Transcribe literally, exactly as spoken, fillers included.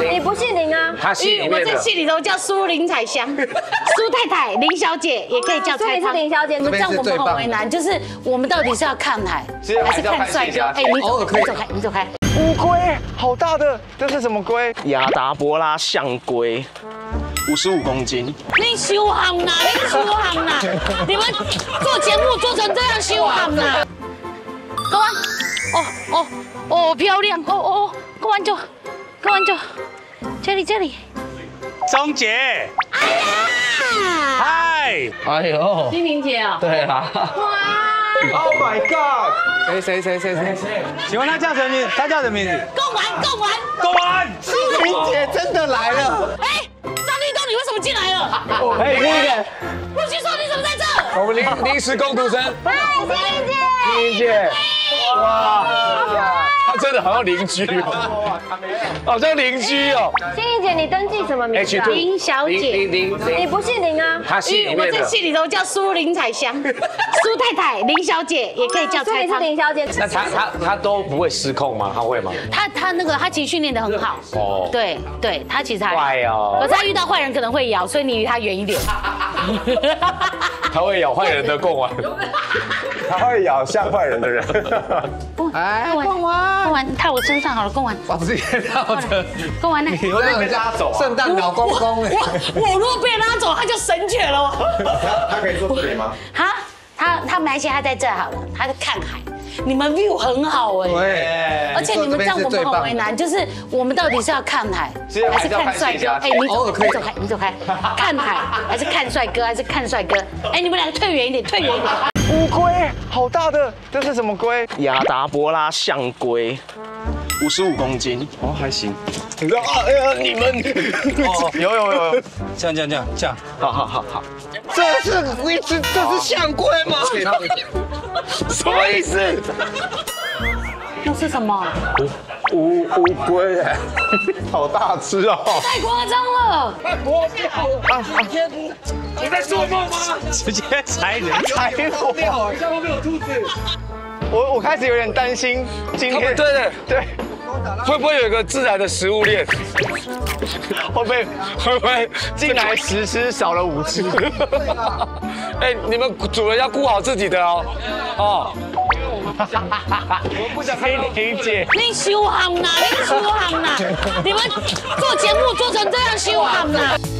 你不姓林啊？ 他姓里面的。 我在戏里头叫苏林彩香，苏太太、林小姐也可以叫蔡康。 是林小姐， 你们这样我们很为难，就是我们到底是要看海还是看帅哥？哎，你走，你走开，你走开。 乌龟，好大的，这是什么龟？亚达伯拉象龟，五十五公斤。 你修行啦，你修行啦！你们做节目做成这样修行啦！公安，哦哦哦，漂亮！哦哦哦，公安就，公安就，这里这里。 钟姐，哎呀，嗨， 哎呦， 金玲姐啊， 对啦。哇 ！Oh my god！ 谁谁谁谁谁？ 请问他叫什么名字？他叫什么名字？ 公安，公安， 公安， 心玲姐真的来了。 哎，张立东，你为什么进来了？ 哎，那个， 陆旭硕，你怎么在这？ 我们临临时工读生。 嗨，心玲姐。 心玲姐，哇，他真的好像邻居哦，好像邻居哦。 心玲姐，你登记什么名字啊？ 林小姐。 林林你不姓林啊？ 他姓里面的。 我在戏里头叫苏林彩香，苏太太、林小姐也可以叫蔡康。 所以你是林小姐。 那他他他都不会失控吗？他会吗？ 他他那个他其实训练得很好。哦。对对，他其实还。 坏哦。 可是他遇到坏人可能会咬，所以你离他远一点。 他会咬坏人的贡丸。 他会咬像坏人的人。 哎，贡丸，贡丸套我身上好了，贡丸。 把自己套着。 贡丸呢？ 你会被拉走啊？圣诞老公公哎！ 我我如果被拉走，他就神犬了。 他可以坐这里吗？ 哈，他他没关系，他在这好了，他在看海。你们 view 很好哎， 对， 而且你们这样我们很为难，就是我们到底是要看海还是看帅哥？哎，你走，你走开，你走开，看海还是看帅哥？还是看帅哥？哎，你们两个退远一点，退远一点。 乌龟，好大的，这是什么龟？亚达伯拉象龟，五十五公斤。哦，还行。你知道啊？哎呀，你们，哦，有有有有， 这样这样这样这样， 好好好好。这是一只，这是象龟吗？什么意思？ 那是什么？ 乌乌龟，好大只哦！ 太夸张了！ 我天， 你在做梦吗？直接踩人， 踩我！ 你下面有兔子。 我我开始有点担心今天， 对对对， 会不会有一个自然的食物链？ 会不会会不会进来十只少了五只？ 哎，你们主人要顾好自己的哦。哦。 我不想黑玲姐。 你修行啦，你修行啦！你们做节目做成这样修行啦！